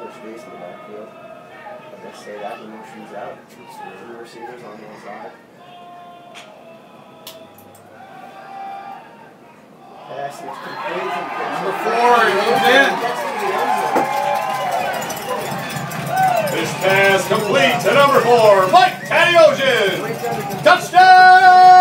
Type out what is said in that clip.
space in the backfield. Like I say, that motion's out. Two receivers on the inside. Pass is complete. Number 4, he moves in. This pass complete to number 4, Mike Tateosian. Touchdown!